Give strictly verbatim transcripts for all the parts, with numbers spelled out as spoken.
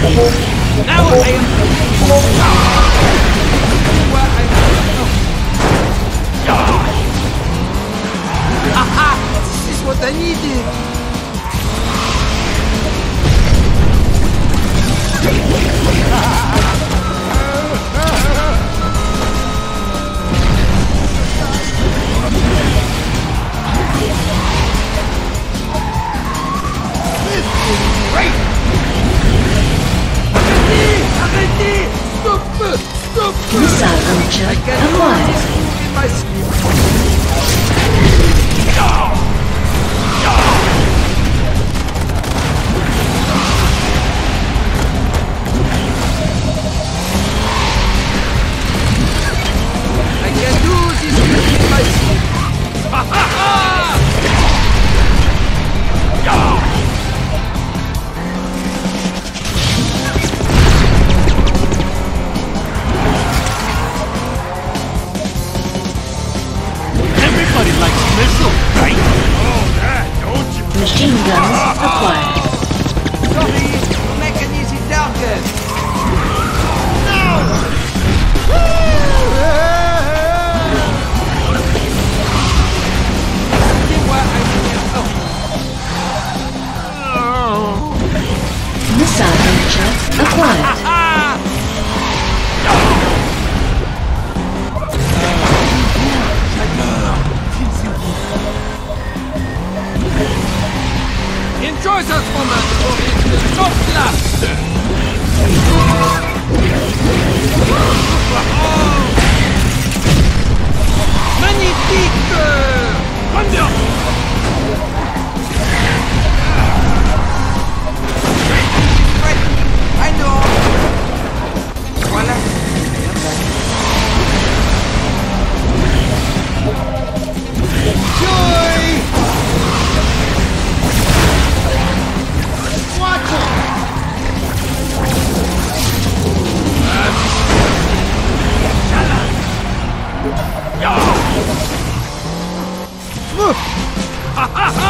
Now I am... Aha! This is what I needed! This is great! Arrêtez! Stop! Stop! Missile launcher acquired. In my sleep. I can do this in my sleep. Ha ha ha! Everybody likes missiles, right? Oh, that, don't you? Machine guns acquired. Sorry, we'll make an easy target. No! Dis-moi, I need help. Missile launcher acquired. Enjoy that moment, or it will not last! Magnifique! Thunder! I know! Voilà! Joy! Watch it! Ha ha ha!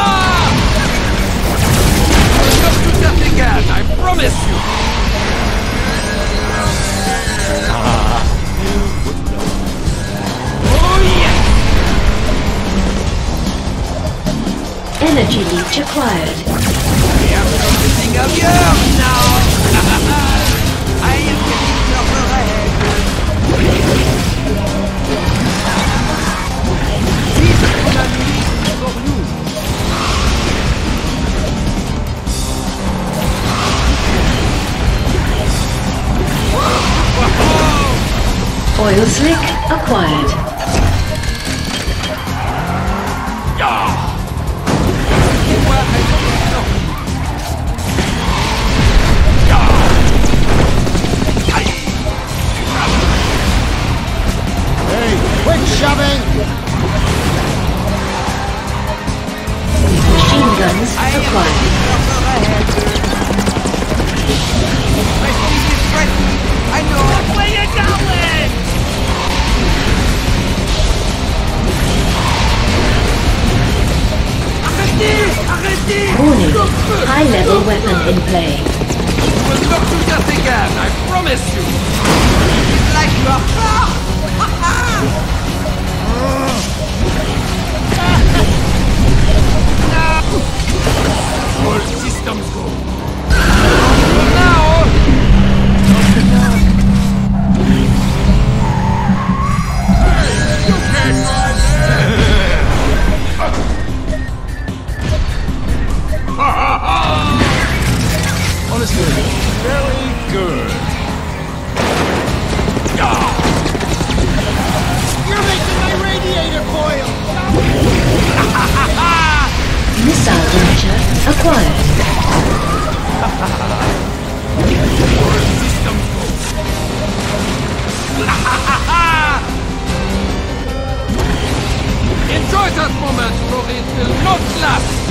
I'll not do that again, I promise you! Oh yes! Energy leech acquired. I am noticing of you now! I am getting further ahead! This enemy is for you! Oil slick acquired. Hey, quit shoving! Machine guns I am acquired. getting further ahead! My speed is ready! I know! Where you going? Arrêtez! Arrêtez! Warning. Stop! High level Stop! weapon in play. You will not do that again, I promise you! It's like you are... All systems go. Now! You can't run there! Honestly, very good. You're making my radiator coil! Missile launcher acquired. All systems go. Enjoy that moment, for it will not last!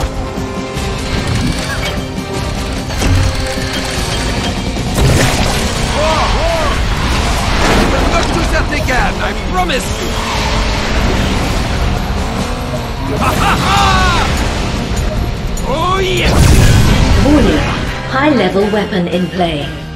You will not do that again, I promise you! Oh yes! Warning. High-level weapon in play.